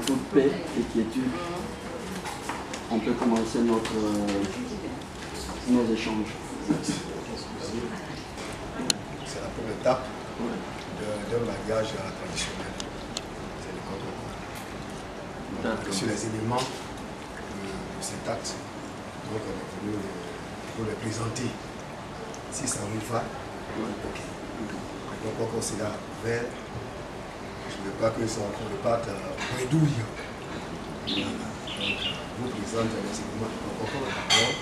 toute paix et quiétude, on peut commencer nos échanges. C'est la première étape d'un mariage traditionnel. C'est le coco. Sur les éléments de cet acte, donc on est venu pour les présenter. Si ça vous va, ok. Donc encore c'est là vert. Je ne veux pas que ça reparte bredouille. Voilà. Donc vous présente les éléments de coco d'abord.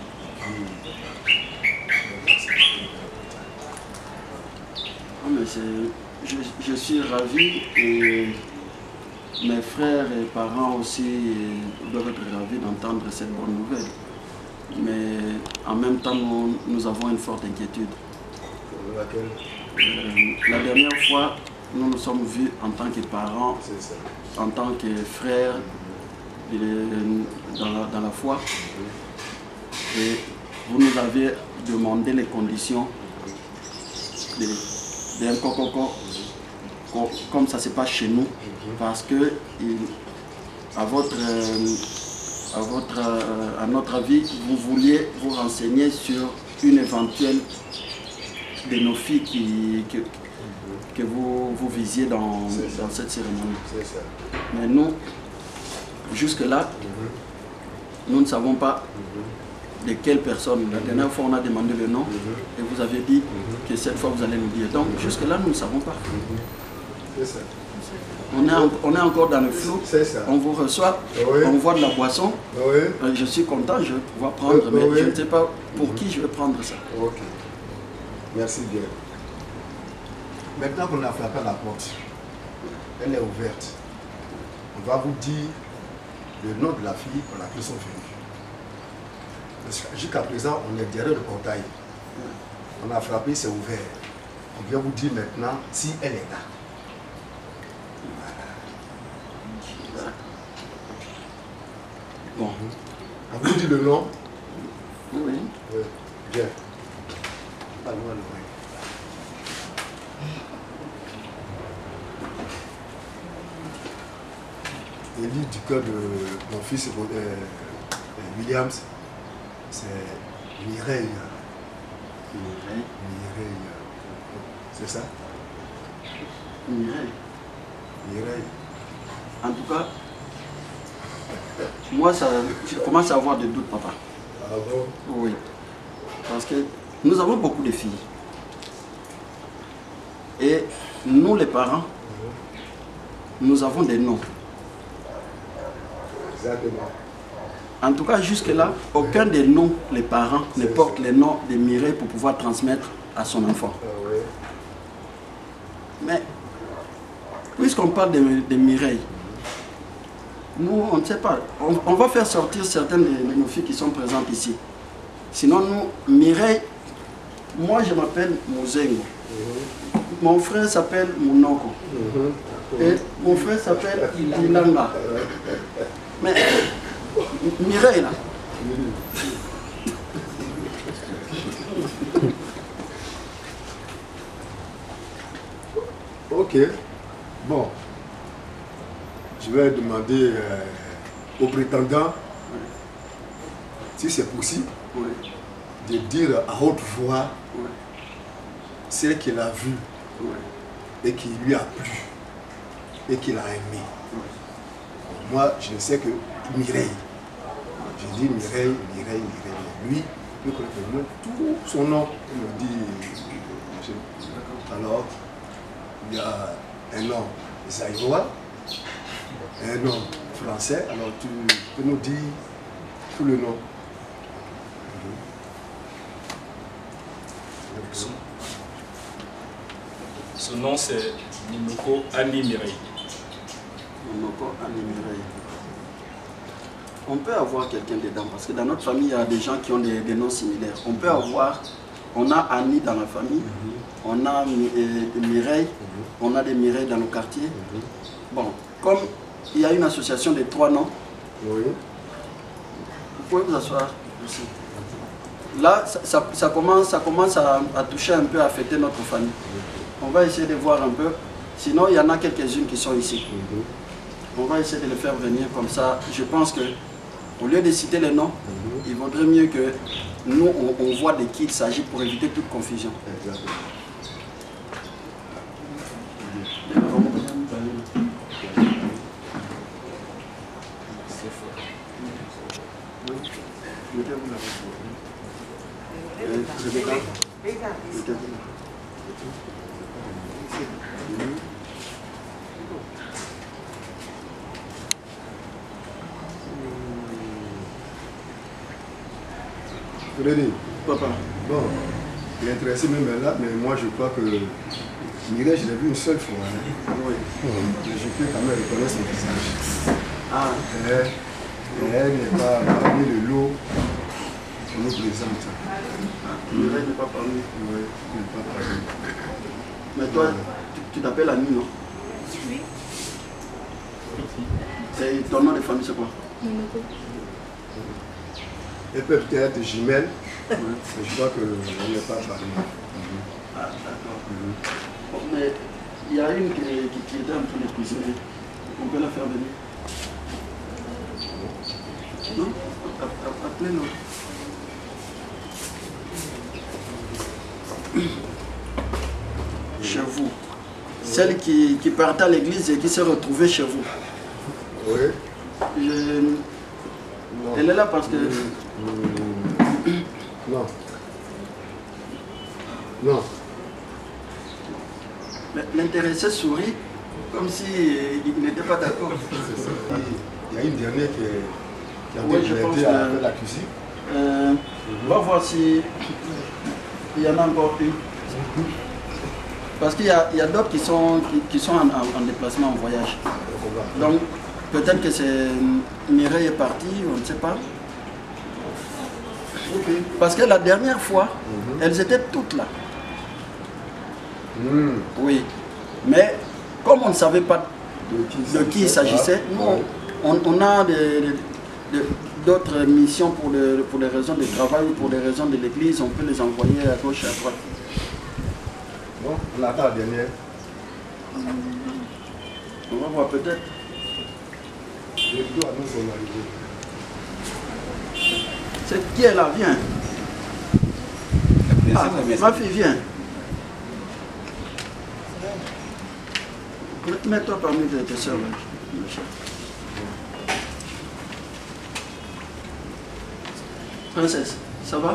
Je suis ravi et mes frères et parents aussi doivent être ravis d'entendre cette bonne nouvelle. Mais en même temps, nous avons une forte inquiétude. La dernière fois, nous nous sommes vus en tant que parents, en tant que frères dans la foi. Et vous nous avez demandé les conditions d'un coco comme ça se passe chez nous, parce que à notre avis, vous vouliez vous renseigner sur une éventuelle de nos filles que vous visiez dans cette cérémonie. Mais nous, jusque-là, nous ne savons pas de quelle personne. La dernière fois, on a demandé le nom et vous avez dit que cette fois, vous allez nous dire. Donc, jusque-là, nous ne savons pas. On est encore dans le flou. On vous reçoit, on voit de la boisson. Je suis content, je vais pouvoir prendre, mais je ne sais pas pour qui je vais prendre ça. Ok. Merci bien. Maintenant qu'on a frappé à la porte, elle est ouverte. On va vous dire le nom de la fille pour laquelle ils sont venus. Jusqu'à présent, on est derrière le portail. On a frappé, c'est ouvert. On vient vous dire maintenant si elle est là. Voilà. Bon. On vous dit le nom? Oui. Oui. Bien. Parle-moi le nom. Élie du cœur de mon fils Williams, c'est Mireille. Mireille. C'est ça? Mireille. Mireille. En tout cas, moi, je commence à avoir des doutes, papa. Ah bon? Oui. Parce que nous avons beaucoup de filles. Et nous, les parents, nous avons des noms. Exactement. En tout cas, jusque-là, aucun des noms, les parents, ne porte les noms de Mireille pour pouvoir transmettre à son enfant. Mais, puisqu'on parle de Mireille, nous, on ne sait pas. On va faire sortir certaines de nos filles qui sont présentes ici. Sinon, nous, Mireille, moi je m'appelle Mozengo. Mon frère s'appelle Mounoko. Et mon frère s'appelle Ilanga. Mais Mireille là. Ok. Bon. Je vais demander au prétendant, si c'est possible, de dire à haute voix ce qu'il a vu et qui lui a plu et qu'il a aimé. Moi, je sais que Mireille. Je dis Mireille, Mireille, Mireille. Lui, il connaît vraiment tout son nom. Il me dit. Alors, il y a un nom zaïrois, un nom français. Alors, tu peux nous dire tout le nom. Son nom c'est Mounoko Annie Mireille. Mounoko Annie Mireille. On peut avoir quelqu'un dedans parce que dans notre famille il y a des gens qui ont des noms similaires. On peut avoir, on a Annie dans la famille, on a Mireille, on a des Mireilles dans nos quartiers. Bon, comme il y a une association de 3 noms, vous pouvez vous asseoir aussi. Là, ça commence à toucher un peu, à affecter notre famille. On va essayer de voir un peu. Sinon, il y en a quelques-unes qui sont ici. On va essayer de les faire venir comme ça. Je pense que au lieu de citer les noms, il vaudrait mieux que nous, on voit de qui il s'agit pour éviter toute confusion. Exactement. Frédéric, Papa. bon, il est intéressé même là, mais moi je crois que Mireille, je l'ai vu une seule fois. Hein. Oui. Mais je peux quand même reconnaître son visage. Ah. Elle n'est pas parmi le lot qu'on nous présente. Mireille n'est pas parmi. Oui, elle n'est pas parmi. Mais toi, tu t'appelles Annie, non? Oui. C'est ton nom de famille, c'est quoi? Elle peut peut-être être jumelle, mais je crois qu'elle n'est pas parmi. Ah, d'accord. Bon, mais il y a une qui était en train de cuisiner. On peut la faire venir. Non? Appelez-nous. Chez vous. Celle qui partait à l'église et qui s'est retrouvée chez vous. Oui. Non. Elle est là parce que... Non. Non. L'intéressé sourit comme s'il n'était pas d'accord. Il y a une dernière qui a Oui, je pense été à la cuisine. On va voir si il y en a encore une. Parce qu'il y a d'autres qui sont en déplacement, en voyage. Donc peut-être que c'est Mireille est partie, on ne sait pas. Okay. Parce que la dernière fois, elles étaient toutes là. Oui. Mais comme on ne savait pas de qui il s'agissait, nous, on a d'autres missions pour des raisons de travail, pour des raisons de l'église, on peut les envoyer à gauche et à droite. Bon, on attend la dernière. On va voir peut-être. Les deux annonces sont arrivées. C'est qui est là? Viens. Ah, ma fille, viens. Mets-toi parmi tes soeurs. Princesse, ça va?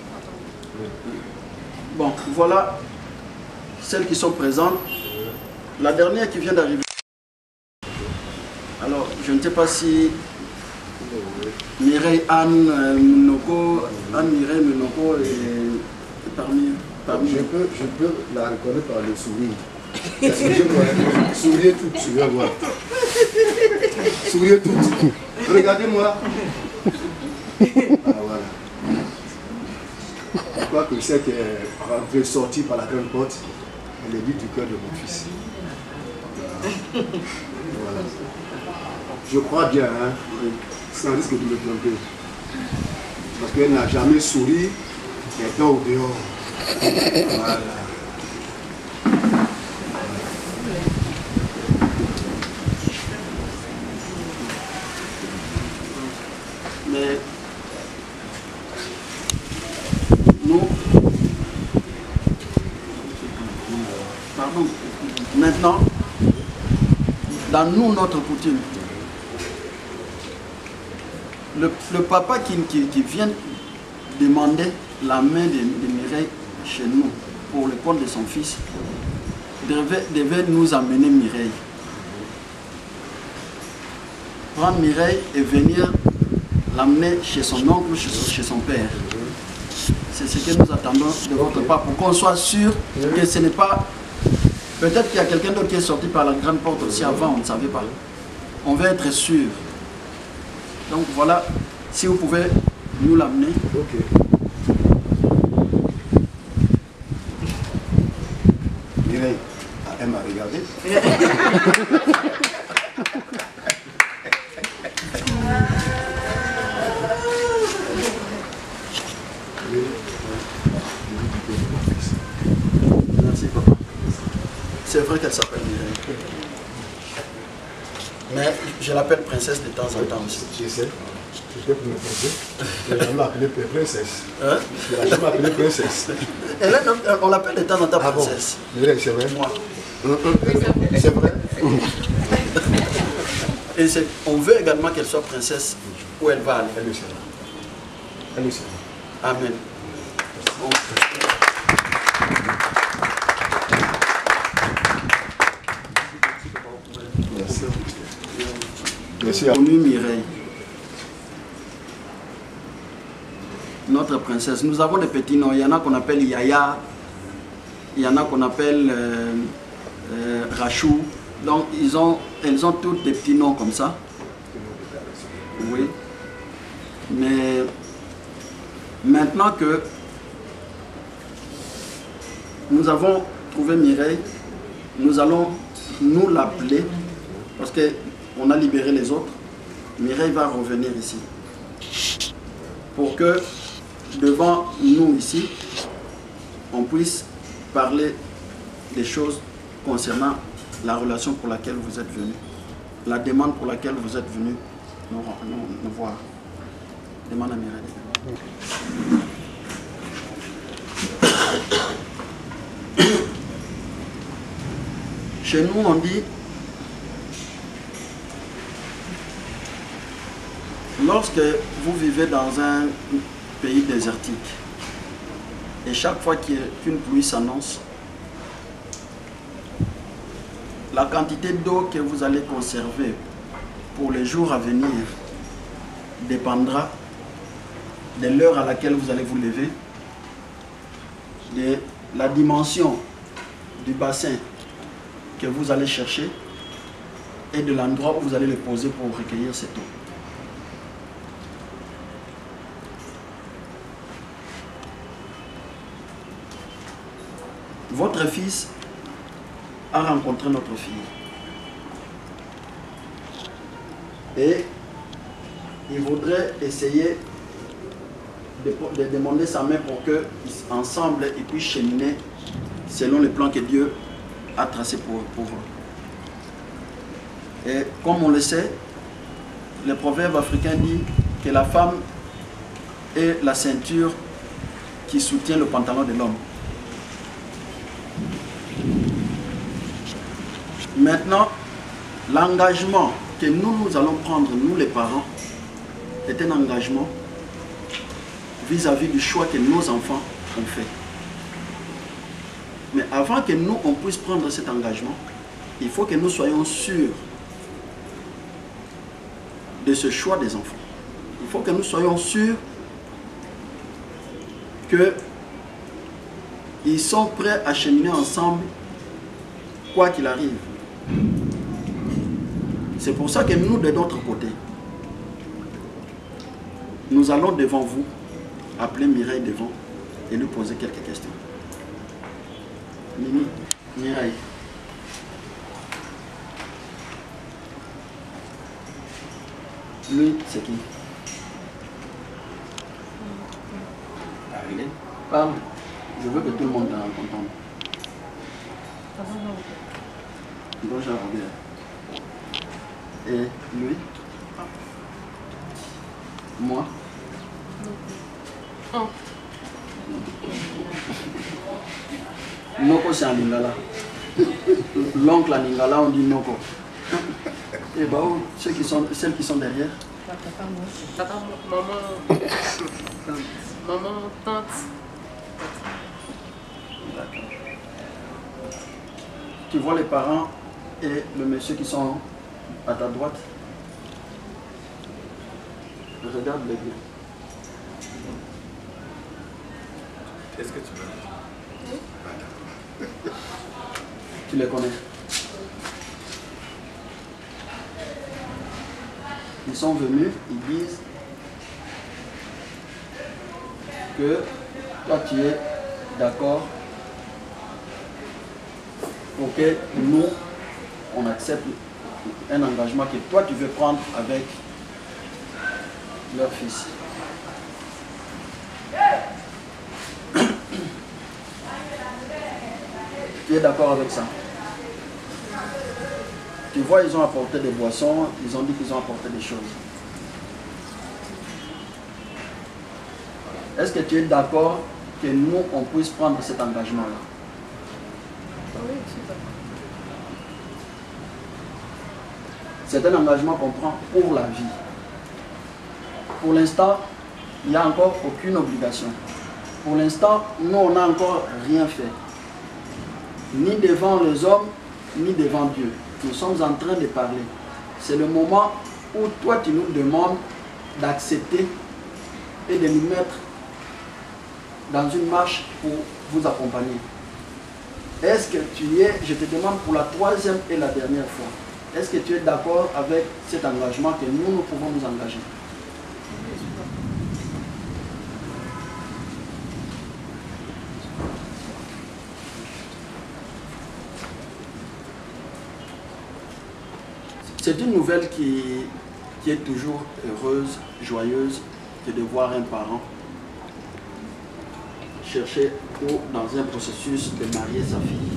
Bon, voilà celles qui sont présentes. La dernière qui vient d'arriver. Alors, je ne sais pas si Mireille Anne Munoko, Anne Mireille Munoko est parmi. Je peux la reconnaître par le sourire. Est-ce que je vois? Souriez toutes, tu vas voir. Souriez toutes. Regardez-moi. Ah voilà. Je crois que celle qui est rentrée, sortie par la grande porte, elle est vue du cœur de mon fils. Voilà. Je crois bien, hein, sans risque de me tromper. Parce qu'elle n'a jamais souri, étant au dehors. Voilà. Mais nous, pardon, maintenant, dans nous, notre coutume, le papa qui vient demander la main de Mireille chez nous pour le compte de son fils devait nous amener Mireille. Prendre Mireille et venir l'amener chez son oncle, chez son père. C'est ce que nous attendons de votre part pour qu'on soit sûr que ce n'est pas... Peut-être qu'il y a quelqu'un d'autre qui est sorti par la grande porte aussi avant, on ne savait pas. On veut être sûr. Donc voilà, si vous pouvez nous l'amener. Ok. Mireille, elle m'a regardé. Merci papa. C'est vrai qu'elle s'appelle Mireille. Mais je l'appelle princesse de temps en temps aussi. Je sais. Je peux me tromper. Je l'ai jamais appelée princesse. Hein? Je l'ai jamais appelée princesse. On l'appelle de temps en temps princesse. Ah bon? C'est vrai? Moi. C'est vrai? Et on veut également qu'elle soit princesse où elle va aller. Elle le sera. Elle le sera. Amen. Bon. Merci. Merci. Connu Mireille, notre princesse. Nous avons des petits noms. Il y en a qu'on appelle Yaya, il y en a qu'on appelle Rachou. Donc elles ont toutes des petits noms comme ça. Oui. Mais maintenant que nous avons trouvé Mireille, nous allons nous l'appeler parce qu'on a libéré les autres. Mireille va revenir ici pour que devant nous ici, on puisse parler des choses concernant la relation pour laquelle vous êtes venu, la demande pour laquelle vous êtes venu nous voir. Demande à Mireille. Chez nous, on dit, lorsque vous vivez dans un pays désertique, et chaque fois qu'une pluie s'annonce, la quantité d'eau que vous allez conserver pour les jours à venir dépendra de l'heure à laquelle vous allez vous lever, de la dimension du bassin que vous allez chercher et de l'endroit où vous allez le poser pour recueillir cette eau. Votre fils a rencontré notre fille et il voudrait essayer de demander sa main pour que ensemble ils puissent cheminer selon le plan que Dieu a tracé pour eux. Et comme on le sait, le proverbe africain dit que la femme est la ceinture qui soutient le pantalon de l'homme. Maintenant, l'engagement que nous allons prendre, nous les parents, est un engagement vis-à-vis du choix que nos enfants ont fait. Mais avant que nous, on puisse prendre cet engagement, il faut que nous soyons sûrs de ce choix des enfants. Il faut que nous soyons sûrs qu'ils sont prêts à cheminer ensemble, quoi qu'il arrive. C'est pour ça que nous, de notre côté, nous allons devant vous, appeler Mireille devant et lui poser quelques questions. Mimi, Mireille. Lui, c'est qui? Parle. Je veux que tout le monde t'entende. Bonjour, Robert. Et lui? Moi? Noko, c'est un Lingala. L'oncle à Lingala, on dit Noko. Et bah, celles qui sont derrière? Papa, maman, maman, tante. D'accord. Tu vois les parents et le monsieur qui sont à ta droite? Regarde-les bien. Qu'est-ce que tu veux? Tu les connais? Ils sont venus, ils disent que toi tu es d'accord pour que nous, on accepte un engagement que toi tu veux prendre avec leur fils. Tu es d'accord avec ça? Tu vois, ils ont apporté des boissons, ils ont dit qu'ils ont apporté des choses. Est-ce que tu es d'accord que nous, on puisse prendre cet engagement-là? Oui, je suis d'accord. C'est un engagement qu'on prend pour la vie. Pour l'instant, il n'y a encore aucune obligation. Pour l'instant, nous, on n'a encore rien fait. Ni devant les hommes, ni devant Dieu. Nous sommes en train de parler. C'est le moment où toi, tu nous demandes d'accepter et de nous mettre dans une marche pour vous accompagner. Est-ce que tu es, je te demande pour la troisième et la dernière fois, est-ce que tu es d'accord avec cet engagement que nous pouvons nous engager? C'est une nouvelle qui est toujours heureuse, joyeuse, que de voir un parent chercher ou dans un processus de marier sa fille.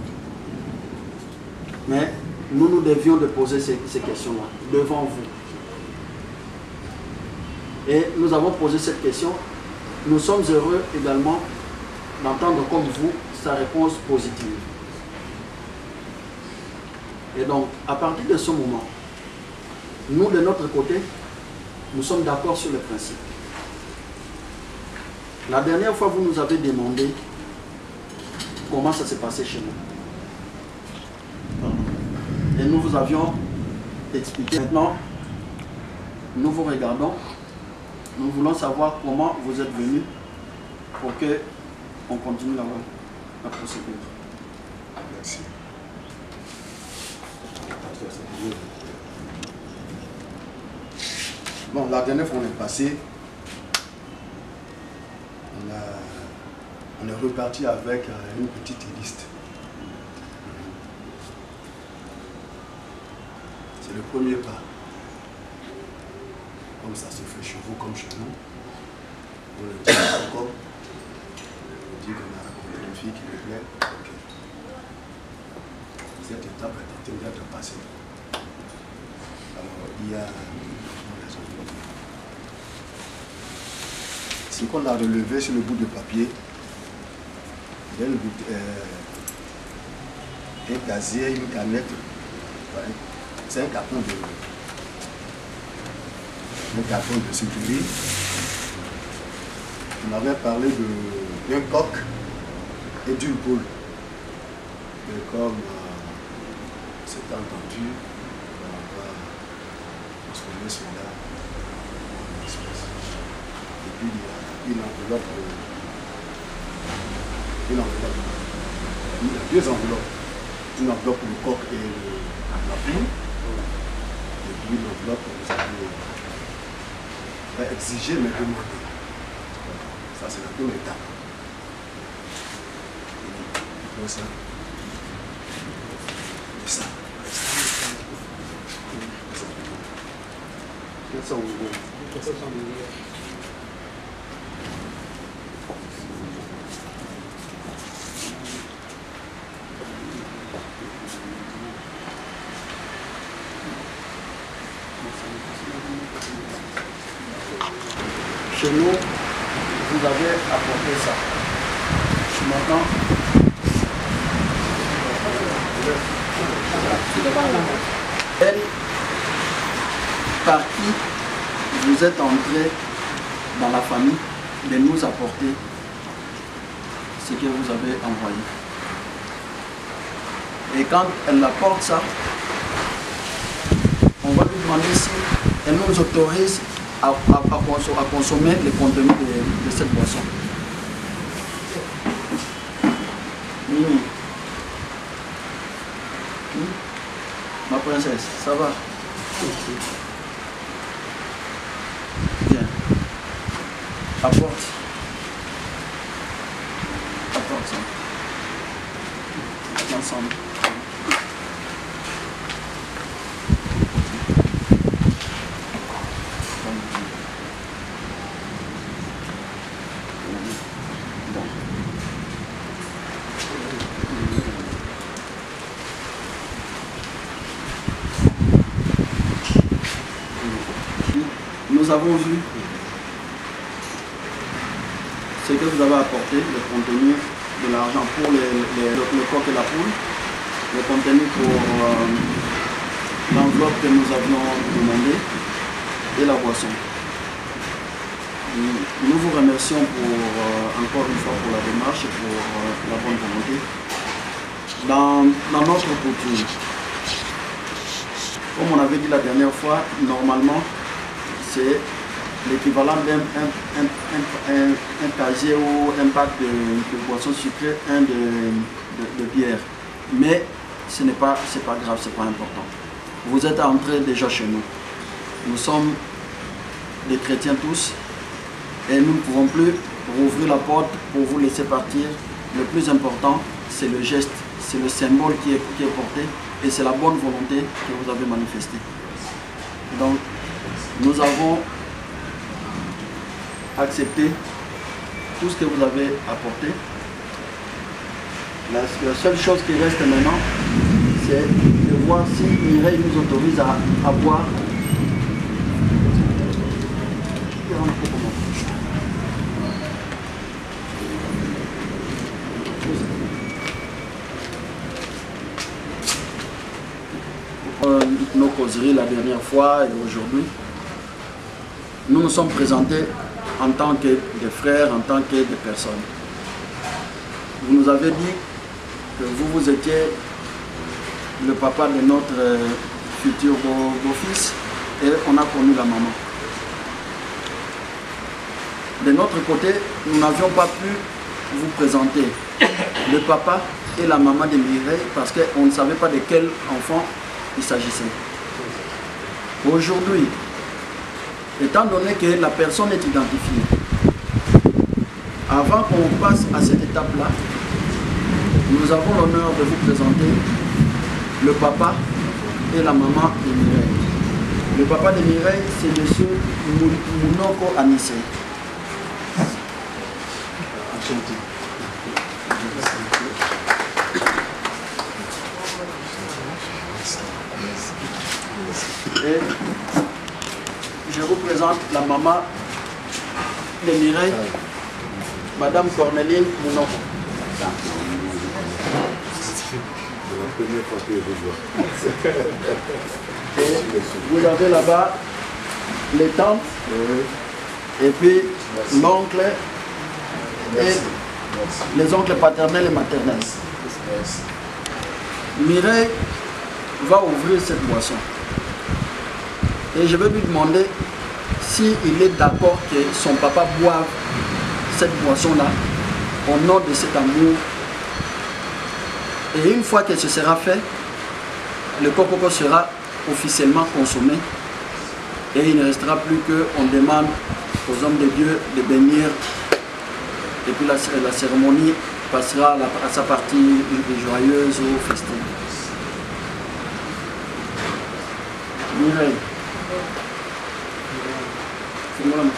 Mais nous devions de poser ces questions-là devant vous. Et nous avons posé cette question. Nous sommes heureux également d'entendre comme vous sa réponse positive. Et donc, à partir de ce moment, nous, de notre côté, nous sommes d'accord sur le principe. La dernière fois, vous nous avez demandé comment ça s'est passé chez nous. Et nous vous avions expliqué. Maintenant, nous vous regardons. Nous voulons savoir comment vous êtes venus pour qu'on continue la procédure. Merci. Bon, la dernière fois on est passé, on est reparti avec une petite liste. C'est le premier pas. Comme ça se fait chez vous comme chez nous. On le dit encore. On dit qu'on a rencontré une fille qui me plaît. Okay. Cette étape est en train d'être passée. Alors, il y a les enveloppes. Ce qu'on a relevé sur le bout de papier, il y a un casier, une canette. C'est un carton de sécurité. On avait parlé d'un coq et d'une poule. Mais comme c'est entendu, on va transformer cela en espèce. Et puis il y a une enveloppe. Il y a deux enveloppes. Une enveloppe pour le coq et la poule. Et puis une enveloppe pour les animaux. Exiger mais demander. Ça c'est la première étape. Et ça. Et ça. Chez nous, vous avez apporté ça. Maintenant, elle, par qui vous êtes entré dans la famille de nous apporter ce que vous avez envoyé. Et quand elle apporte ça, on va lui demander si elle nous autorise à consommer le contenu de cette boisson. Mimi. Ma princesse, ça va? Bien. Apporte. Apporte ça. Ensemble. nous avons vu ce que vous avez apporté, le contenu de l'argent pour le coq et la poule, le contenu pour l'enveloppe que nous avions demandé et la boisson. Nous vous remercions encore une fois pour la démarche et pour la bonne volonté. Dans notre coutume, comme on avait dit la dernière fois, normalement, c'est l'équivalent d'un casier ou un pack de boissons sucrées, un de bière. Mais ce n'est pas grave, ce n'est pas important. Vous êtes entrés déjà chez nous. Nous sommes des chrétiens tous et nous ne pouvons plus rouvrir la porte pour vous laisser partir. Le plus important, c'est le geste, c'est le symbole qui est porté et c'est la bonne volonté que vous avez manifestée. Donc, nous avons accepté tout ce que vous avez apporté. La seule chose qui reste maintenant, c'est de voir si Mireille nous autorise à boire. Nos causeries la dernière fois et aujourd'hui, nous nous sommes présentés en tant que des frères, en tant que des personnes. Vous nous avez dit que vous étiez le papa de notre futur beau-fils et on a connu la maman. De notre côté, nous n'avions pas pu vous présenter le papa et la maman de Mireille parce qu'on ne savait pas de quel enfant il s'agissait. Aujourd'hui, étant donné que la personne est identifiée, avant qu'on passe à cette étape-là, nous avons l'honneur de vous présenter le papa et la maman de Mireille. Le papa de Mireille, c'est M. Mounoko Anissé. Et je vous présente la maman de Mireille, Madame Cornéline Mounoko. C'est la première fois que je vois. Et vous avez là-bas les tantes, et puis l'oncle et les oncles paternels et maternels. Mireille va ouvrir cette boisson. Et je vais lui demander s'il est d'accord que son papa boive cette boisson-là au nom de cet amour. Et une fois que ce sera fait, le coco sera officiellement consommé et il ne restera plus qu'on demande aux hommes de Dieu de bénir et puis la cérémonie passera à sa partie joyeuse ou festive. Mireille. Fais-moi la main.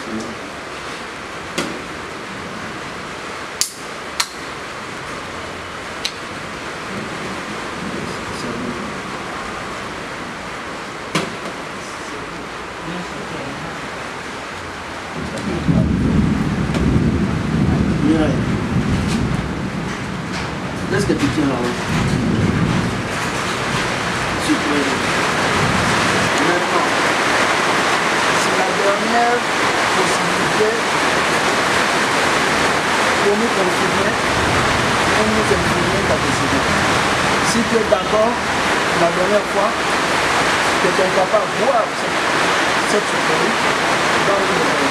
Mireille, qu'est-ce que tu tiens là-haut? Super. Maintenant, c'est la dernière possibilité pour nous confirmer et nous imprimer ta décision. Si tu es d'accord, la dernière fois, que ton papa boive cette souffrance dans le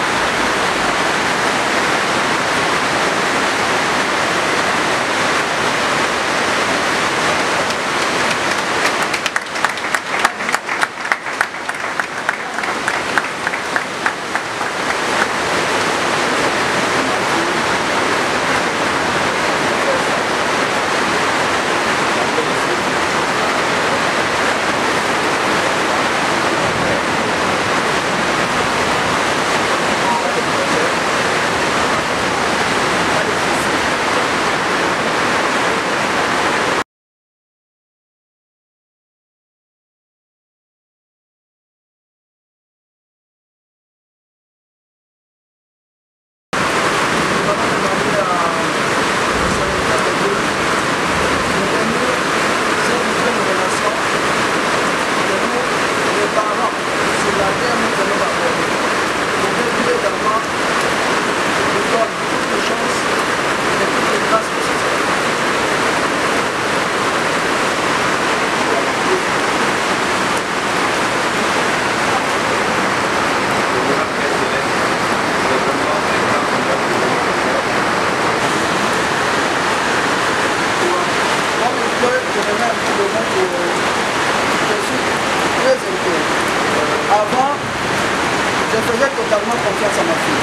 faisais totalement confiance à ma fille.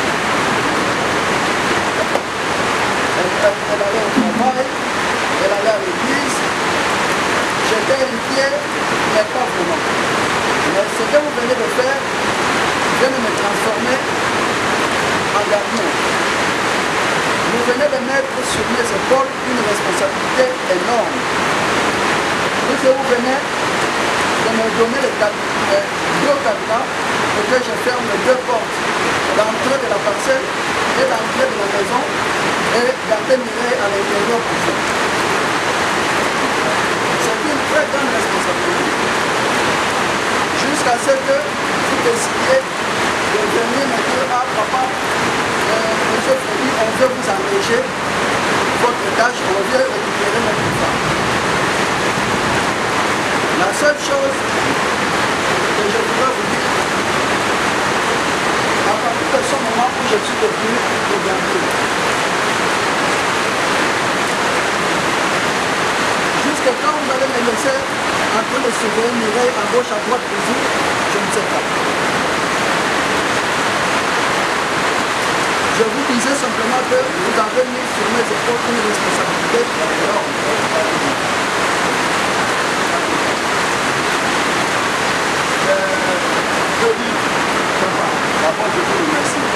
Elle allait au travail, elle allait à l'église. J'étais inquiet, mais pas vraiment. Mais ce que vous venez de faire, vient de me transformer en gardien. Vous venez de mettre sur mes épaules une responsabilité énorme. Puisque vous venez de me donner les deux cadenas pour que je ferme les deux portes d'entrée de la parcelle et d'entrée de la maison et garder Mireille à l'intérieur pour vous. C'est une très grande responsabilité. Jusqu'à ce que vous décidiez de venir me dire, ah papa, monsieur Freddy, on veut vous engager votre tâche, on veut récupérer notre femme. La seule chose que je voudrais vous dire, à partir de ce moment où je suis devenu le gardien, jusqu'à quand vous allez me laisser en train de surveiller Mireille à gauche, à droite, toujours, je ne sais pas. Je vous disais simplement que vous avez mis sur mes épaules une responsabilité énorme. Je dis, papa, d'abord je vous remercie.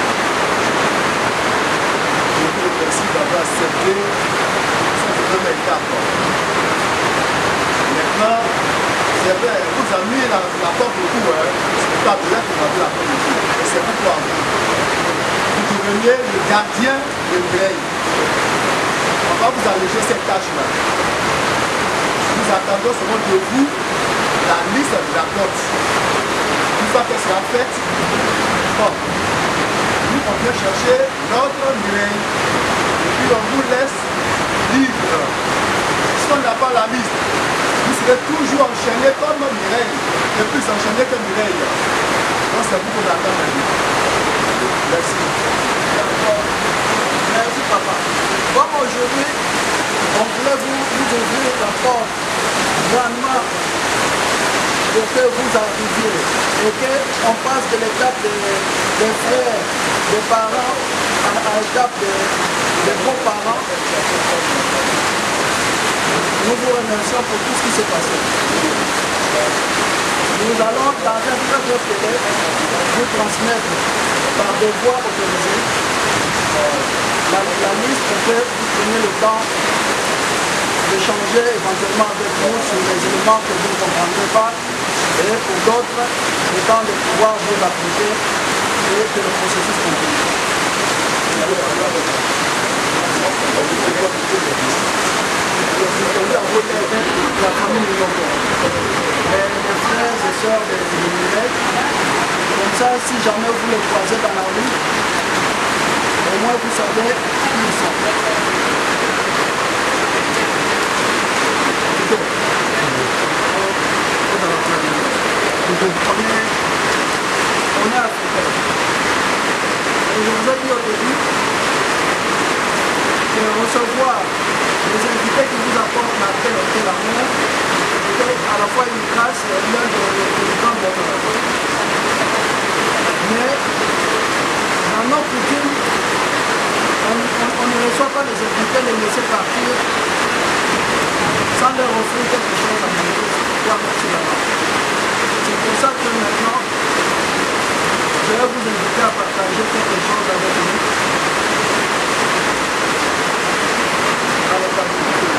Je vous remercie d'avoir accepté cette première étape. Maintenant, c'est vrai, vous avez mis la porte au cou, c'est pas bien que vous avez la porte au cou. Et c'est pourquoi vous deveniez le gardien de Mireille. On va vous alléger cette tâche-là. Nous attendons seulement de vous la liste de la porte. Une fois qu'elle sera faite, bon, nous on vient chercher notre Mireille et puis on vous laisse libre. Si on n'a pas la liste, vous serez toujours enchaîné comme Mireille, et plus enchaîné que Mireille. Donc c'est vous qu'on attend maintenant. Merci. Merci papa. Comme aujourd'hui, on voulait vous ouvrir la porte grandement pour que vous arriviez et qu'on passe de l'étape des frères, des parents à l'étape des beaux-parents. Nous vous remercions pour tout ce qui s'est passé. Nous allons dans un très bref délai vous transmettre par des voies autorisées la liste pour que vous preniez le temps d'échanger éventuellement avec nous sur les éléments que vous ne comprendrez pas et pour d'autres, le temps de pouvoir vous appliquer et que le processus continue. La famille Miloko, les frères et sœurs de Mireille. Comme ça, si jamais vous les croisez dans la rue, au moins vous savez qui ils sont. On est africain. Et je vous ai dit au début que recevoir les invités qui vous apportent la paix et l'amour était à la fois une grâce et l'un des grands bonheurs. Mais dans nos coutumes, on ne reçoit pas les invités, les laisser partir sans leur offrir quelque chose à manger. C'est pour ça que maintenant, je vais vous inviter à partager quelque chose avec nous. À la table.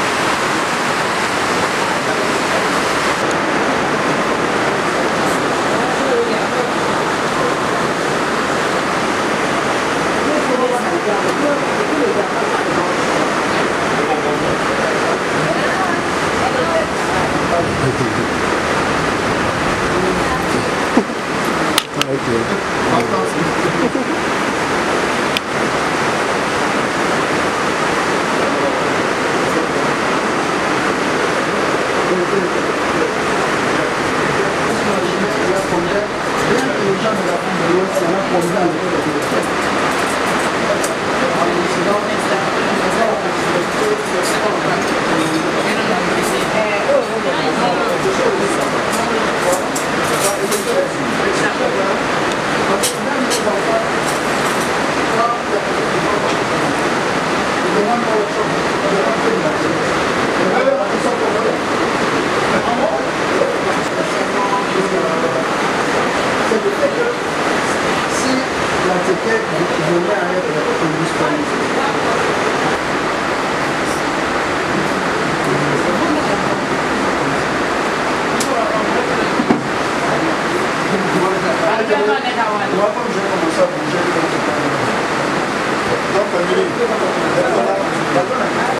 si l'antiquité venait à être industrialisée, Donc, famille,